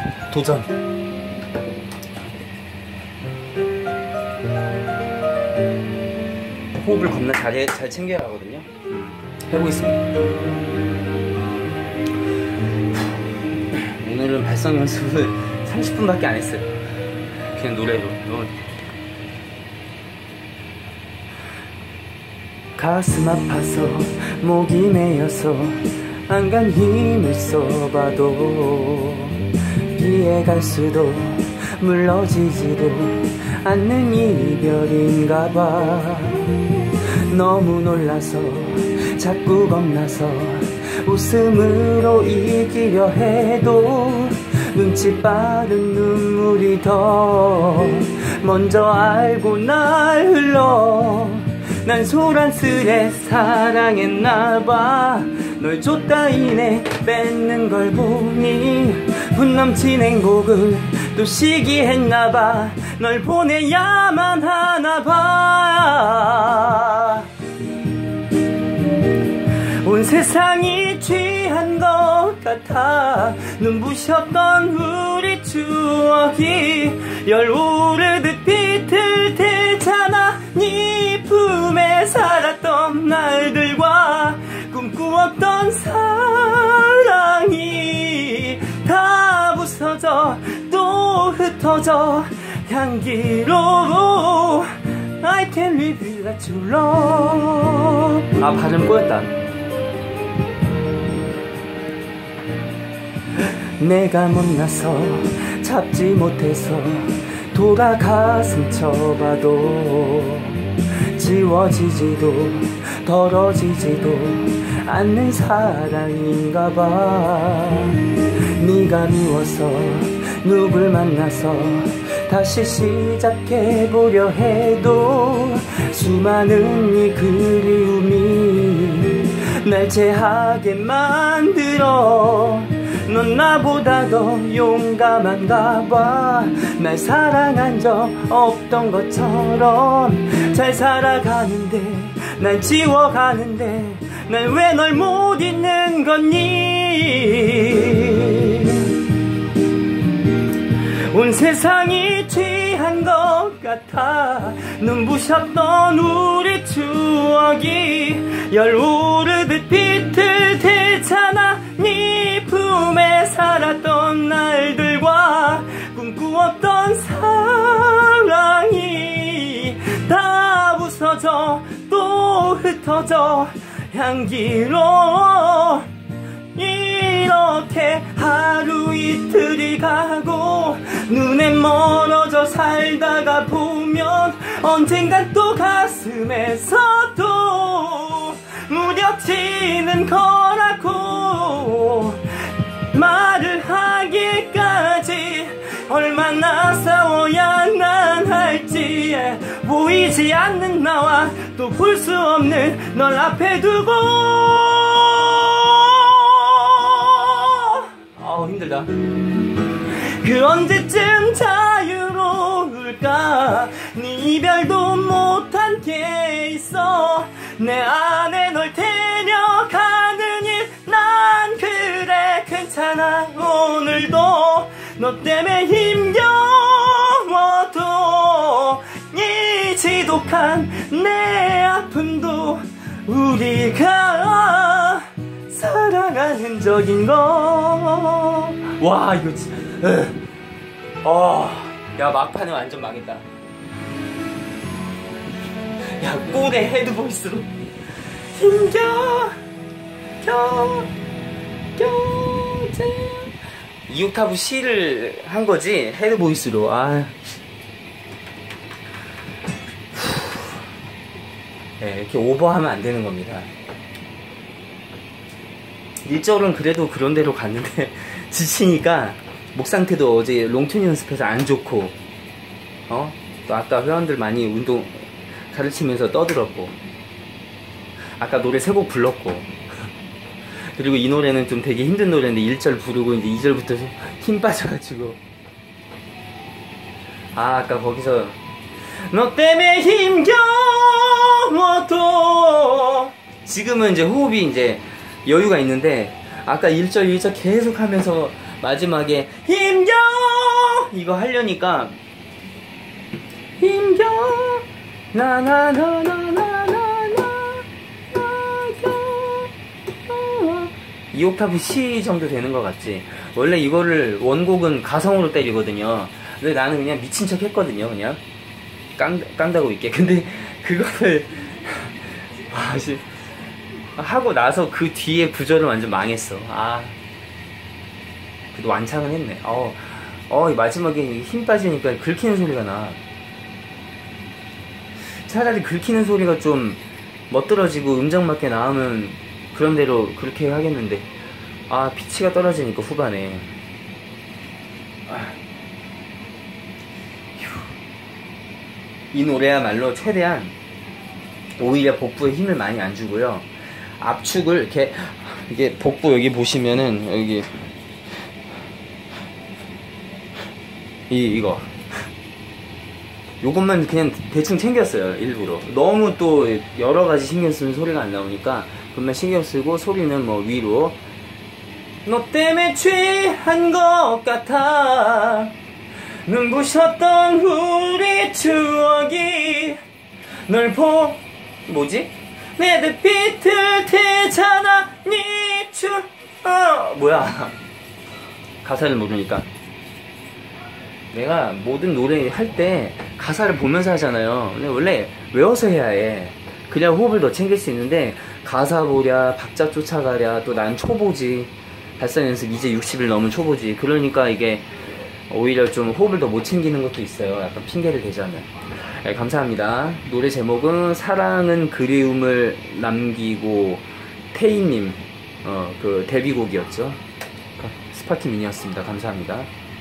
도전. 호흡을 겁나 잘 챙겨야 하거든요. 해보겠습니다. 오늘은 발성 연습을 30분밖에 안 했어요. 그냥 노래로. 가슴 아파서 목이 메여서 안간 힘을 써봐도 피해갈 수도 물러지지도 않는 이별인가봐. 너무 놀라서 자꾸 겁나서 웃음으로 이기려 해도 눈치 빠른 눈물이 더 먼저 알고 날 흘러. 난 소란스레 사랑했나봐. 널 줬다 이내 뺏는 걸 보니 분 넘친 행복을 또 시기했나봐. 널 보내야만 하나봐. 온 세상이 취한 것 같아. 눈부셨던 우리 추억이 열오르듯 빛을 대잖아. 네 품에 살았던 날들과 꿈꾸었던 사랑이 다 부서져 또 흩어져 향기로 I can live without your love. 아, 발음 꼬였다. 내가 못나서 잡지 못해서 돌아가 스쳐봐도 지워지지도 덜어지지도 않는 사랑인가봐. 네가 미워서 누굴 만나서 다시 시작해보려 해도 수많은 이 그리움이 날 체하게 만들어. 넌 나보다 더 용감한가 봐. 날 사랑한 적 없던 것처럼 잘 살아가는데 날 지워가는데 날 왜 널 못 잊는 거니. 온 세상이 취한 것 같아. 눈부셨던 우리 추억이 열오르듯 빛을 대잖아. 네 품에 살았던 날들과 꿈꾸었던 사랑이 다 부서져 또 흩어져 향기로. 이렇게 하루 이틀이 가고 눈에 멀어져 살다가 보면 언젠간 또 가슴에서 또 무뎌지는 거라고. 말을 하기까지 얼마나 싸워야 난 할지. 보이지 않는 나와 또 볼 수 없는 널 앞에 두고. 아우, 힘들다. 그 언제쯤 자유로울까. 네 이별도 못한 게 있어. 내 안에 널 데려가는 일. 난 그래 괜찮아. 오늘도 너 때문에 힘겨워도 이 지독한 내 아픔도 우리가 사랑한 흔적인 거. 와, 이거 진짜. 야, 막판에 완전 망했다. 야, 꼴의 헤드보이스로 이 옥타브 C를 한 거지, 헤드보이스로. 네, 이렇게 오버하면 안 되는 겁니다. 1절은 그래도 그런 대로 갔는데 지치니까 목 상태도 어제 롱튠 연습해서 안 좋고, 또 아까 회원들 많이 운동 가르치면서 떠들었고, 아까 노래 3곡 불렀고, 그리고 이 노래는 좀 되게 힘든 노래인데 1절 부르고 이제 2절부터 힘 빠져가지고, 아까 거기서 너 때문에 힘겨워도, 지금은 이제 호흡이 이제 여유가 있는데 아까 1절 2절 계속 하면서 마지막에 힘겨 이거 하려니까 힘겨 이 옥타브 C 정도 되는 것 같지. 원래 이거를 원곡은 가성으로 때리거든요. 근데 나는 그냥 미친 척 했거든요. 그냥 깡다고 있게. 근데 그거를 하고 나서 그 뒤에 구절을 완전 망했어. 그래도 완창은 했네. 마지막에 힘 빠지니까 긁히는 소리가 나. 차라리 긁히는 소리가 좀 멋들어지고 음정 맞게 나오면 그런 대로 그렇게 하겠는데, 피치가 떨어지니까 후반에. 이 노래야말로 최대한 오히려 복부에 힘을 많이 안 주고요. 압축을 이게 복부 여기 보시면은 여기 이거 요것만 그냥 대충 챙겼어요. 일부러. 너무 또 여러가지 신경 쓰면 소리가 안 나오니까 그것만 신경 쓰고, 소리는 뭐 위로 너 때문에 취한 것 같아 눈부셨던 우리 추억이 널 뭐지? 내 빛을 태잖아 네 뭐야 가사를 모르니까. 내가 모든 노래 할 때 가사를 보면서 하잖아요. 근데 원래 외워서 해야 해. 그냥 호흡을 더 챙길 수 있는데, 가사 보랴 박자 쫓아가랴, 또 난 초보지, 발성 연습 이제 60일 넘은 초보지. 그러니까 이게 오히려 좀 호흡을 더 못 챙기는 것도 있어요. 약간 핑계를 대자면. 네, 감사합니다. 노래 제목은 사랑은 그리움을 남기고, 태희님 그 데뷔곡이었죠. 스파키 미니였습니다. 감사합니다.